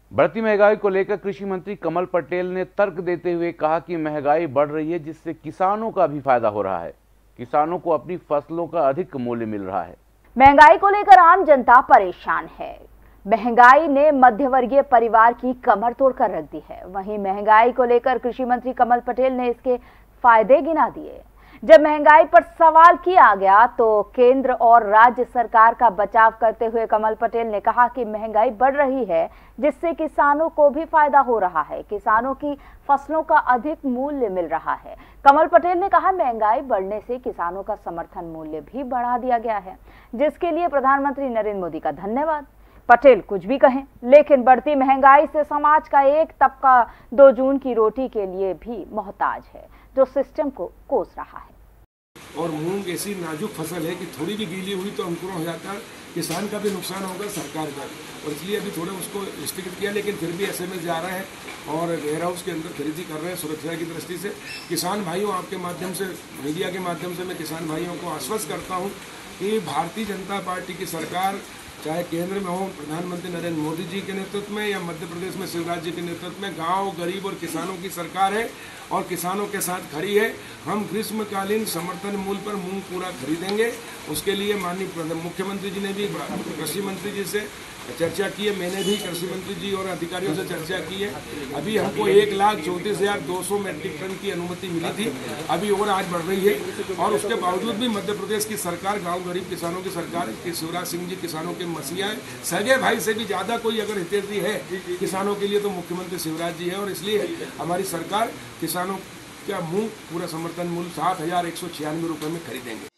बढ़ती महंगाई को लेकर कृषि मंत्री कमल पटेल ने तर्क देते हुए कहा कि महंगाई बढ़ रही है, जिससे किसानों का भी फायदा हो रहा है। किसानों को अपनी फसलों का अधिक मूल्य मिल रहा है। महंगाई को लेकर आम जनता परेशान है। महंगाई ने मध्यवर्गीय परिवार की कमर तोड़कर रख दी है। वहीं महंगाई को लेकर कृषि मंत्री कमल पटेल ने इसके फायदे गिना दिए। जब महंगाई पर सवाल किया गया तो केंद्र और राज्य सरकार का बचाव करते हुए कमल पटेल ने कहा कि महंगाई बढ़ रही है, जिससे किसानों को भी फायदा हो रहा है। किसानों की फसलों का अधिक मूल्य मिल रहा है। कमल पटेल ने कहा, महंगाई बढ़ने से किसानों का समर्थन मूल्य भी बढ़ा दिया गया है, जिसके लिए प्रधानमंत्री नरेंद्र मोदी का धन्यवाद। पटेल कुछ भी कहें, लेकिन बढ़ती महंगाई से समाज का एक तबका 2 जून की रोटी के लिए भी मोहताज है, जो सिस्टम को कोस रहा है। और मूंग ऐसी नाजुक फसल है कि थोड़ी भी गीली हुई तो अंकुरण हो जाता है। किसान का भी नुकसान होगा, सरकार का, और इसलिए अभी थोड़ा उसको रिस्ट्रिक्ट किया, लेकिन फिर भी एसएमएस जा रहे हैं और वेयर हाउस के अंदर खरीदी कर रहे हैं सुरक्षा की दृष्टि से। किसान भाइयों, आपके माध्यम से, मीडिया के माध्यम से मैं किसान भाइयों को आश्वस्त करता हूँ कि भारतीय जनता पार्टी की सरकार, चाहे केंद्र में हो प्रधानमंत्री नरेंद्र मोदी जी के नेतृत्व में या मध्य प्रदेश में शिवराज जी के नेतृत्व में, गांव, गरीब और किसानों की सरकार है और किसानों के साथ खड़ी है। हम ग्रीष्मकालीन समर्थन मूल्य पर मूंग पूरा खरीदेंगे। उसके लिए माननीय मुख्यमंत्री जी ने भी कृषि मंत्री जी से चर्चा की है, मैंने भी कृषि मंत्री जी और अधिकारियों से चर्चा की है। अभी हमको 1,34,200 मैट्रिक टन की अनुमति मिली थी, अभी और आज बढ़ रही है। और उसके बावजूद भी मध्य प्रदेश की सरकार, गांव गरीब किसानों की सरकार कि शिवराज सिंह जी किसानों के मसीहा है। सगे भाई से भी ज्यादा कोई अगर हितैषी है किसानों के लिए तो मुख्यमंत्री शिवराज जी है। और इसलिए हमारी सरकार किसानों का मूंग पूरा समर्थन मूल्य 7,196 रुपए में खरीदेंगे।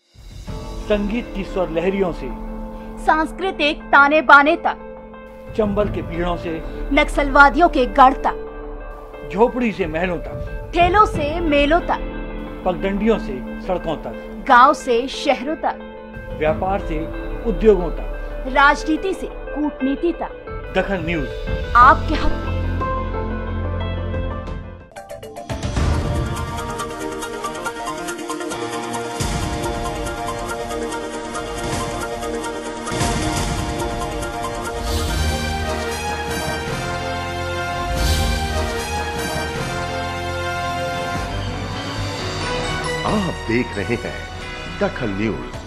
संगीत की स्वर लहरियों से सांस्कृतिक ताने बाने तक, चंबल के पीड़ों से नक्सलवादियों के गढ़ तक, झोपड़ी से महलों तक, ठेलों से मेलों तक, पगडंडियों से सड़कों तक, गांव से शहरों तक, व्यापार से उद्योगों तक, राजनीति से कूटनीति तक, दखन न्यूज आपके हाथ में। आप देख रहे हैं दखन न्यूज।